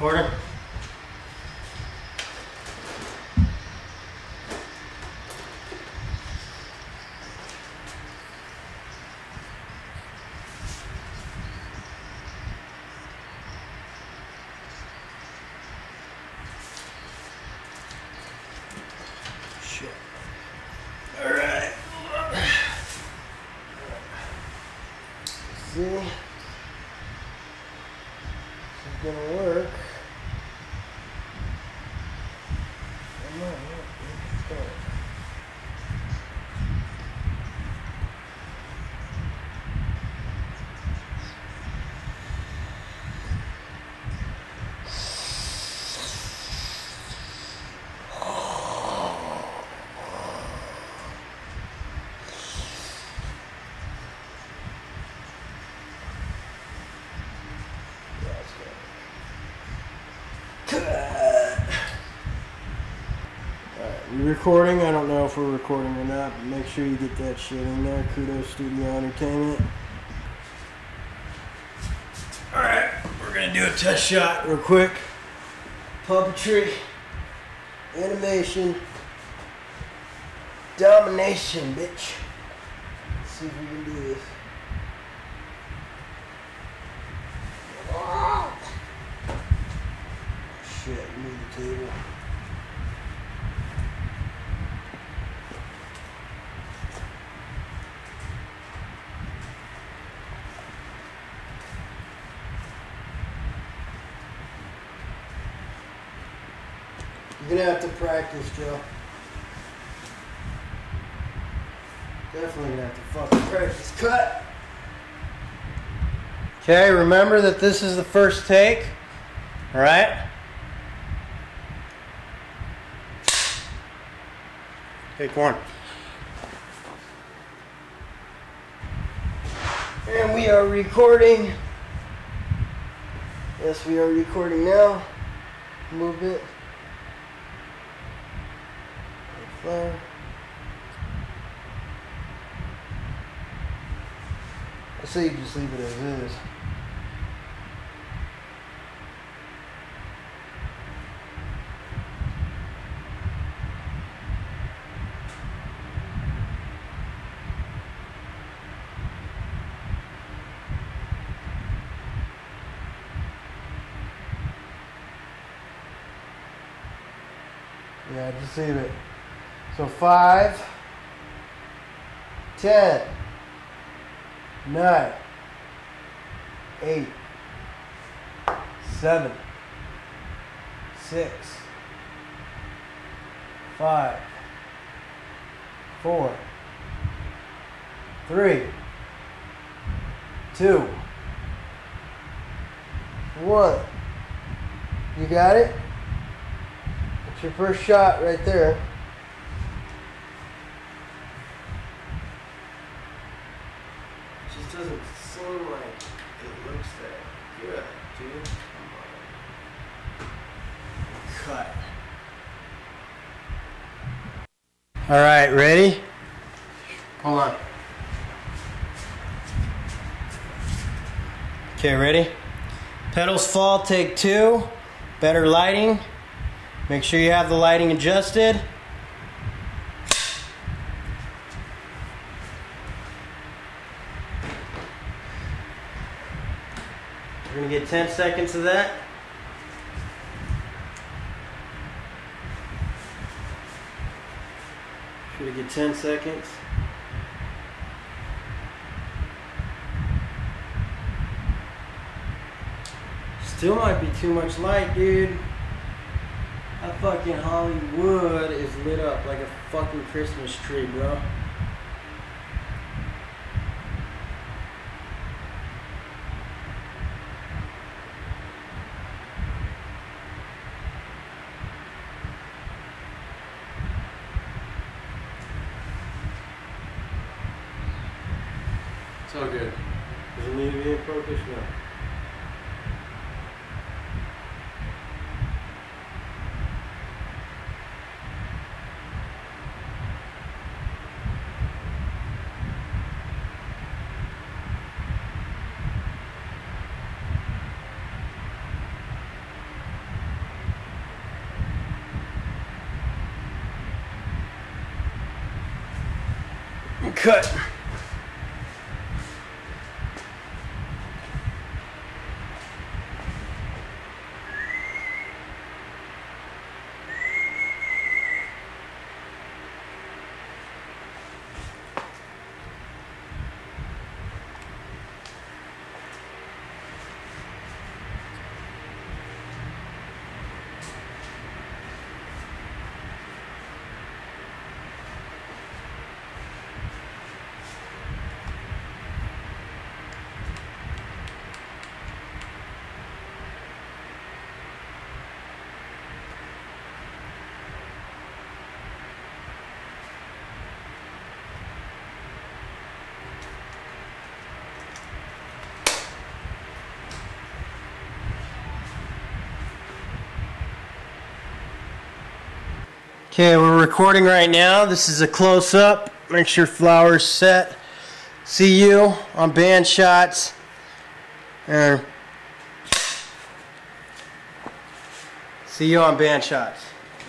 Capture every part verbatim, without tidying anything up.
Recording? Shit. Alright. See? This is gonna work. Come on, let's go. You recording? I don't know if we're recording or not, but make sure you get that shit in there. Kudos Studio Entertainment. Alright, we're gonna do a test shot real quick. Puppetry, animation, domination, bitch. Let's see if we can do this. Oh, shit, move the table. You're gonna have to practice, Joe. Definitely gonna have to fucking practice. Cut! Okay, remember that this is the first take. Alright? Take one. And we are recording. Yes, we are recording now. Movement. Flare. I say you just leave it as is. Yeah, just leave it. So five, ten, nine, eight, seven, six, five, four, three, two, one. You got it? It's your first shot right there. Doesn't seem like it looks that good, dude. Come on. Cut. Alright, ready? Hold on. Okay, ready? Pedals fall, take two. Better lighting. Make sure you have the lighting adjusted. We're going to get ten seconds of that. Should we get ten seconds? Still might be too much light, dude. That fucking Hollywood is lit up like a fucking Christmas tree, bro. It's all good. Does it need to be in focus? No. cut. Okay, we're recording right now. This is a close-up. Make sure flower's set. See you on band shots. And see you on band shots.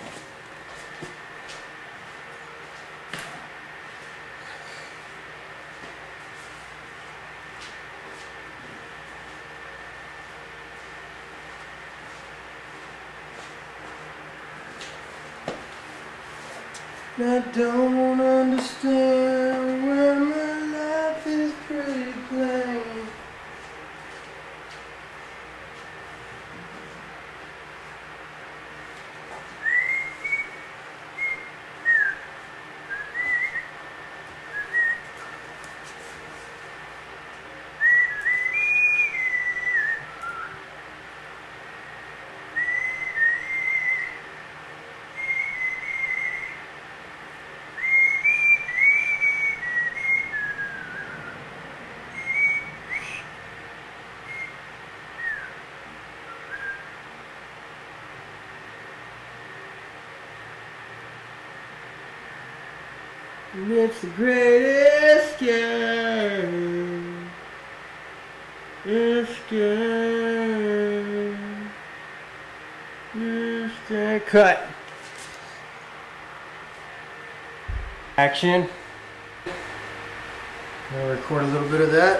I don't understand when my life is pretty plain. It's the greatest game. It's game. It's the cut. Action. I'll record a little bit of that.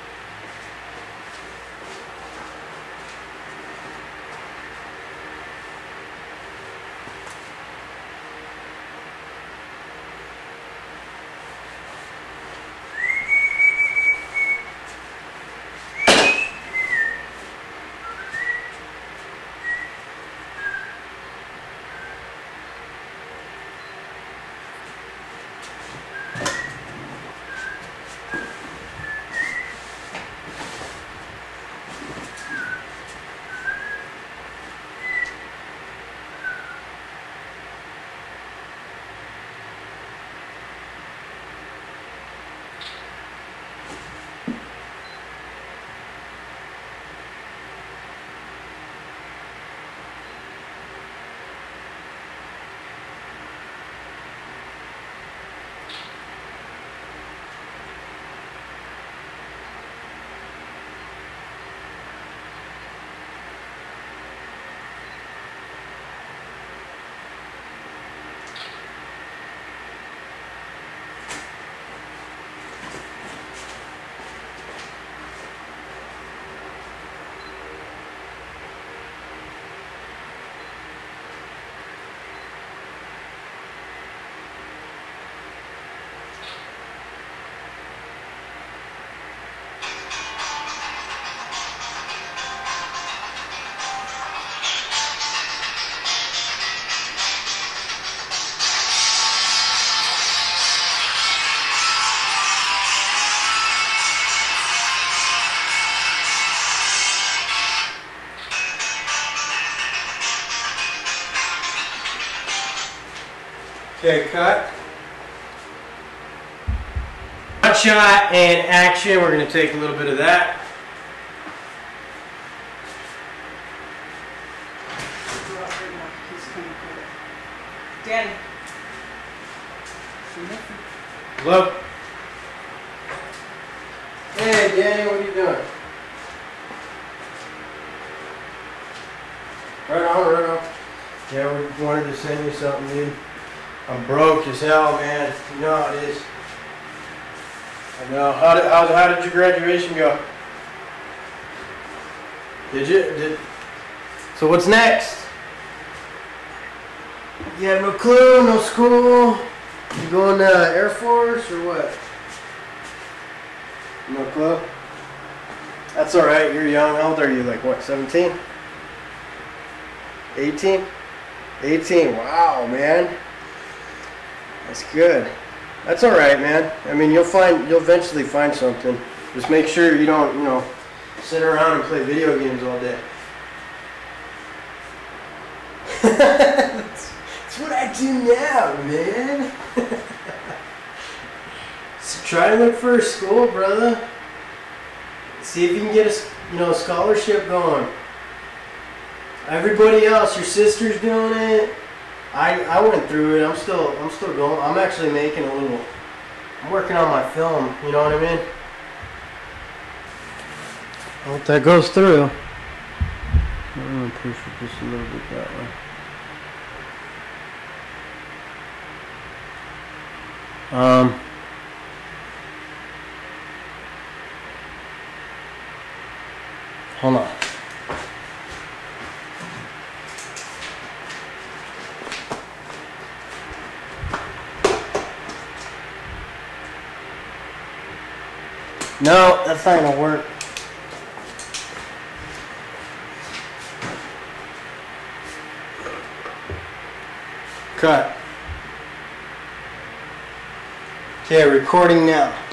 Okay, cut. One shot and action. We're going to take a little bit of that. Danny. Hello? Hey, Danny, what are you doing? Right on, right on. Yeah, we wanted to send you something, dude. I'm broke as hell, man. You know how it is. I know. How did how, how did your graduation go? Did you did? So what's next? You have no clue, no school. You going to Air Force or what? No clue. That's all right. You're young. How old are you? Like what? seventeen? eighteen? eighteen. Wow, man. That's good. That's all right, man. I mean, you'll find, you'll eventually find something. Just make sure you don't, you know, sit around and play video games all day. that's, that's what I do now, man. So try to look for a school, brother. See if you can get a, you know, a scholarship going. Everybody else, your sister's doing it. I, I went through it. I'm still I'm still going. I'm actually making a little. I'm working on my film. You know what I mean? I hope that goes through. I'm gonna push it just a little bit that way. Um. Hold on. No, that's not gonna work. Cut. Okay, recording now.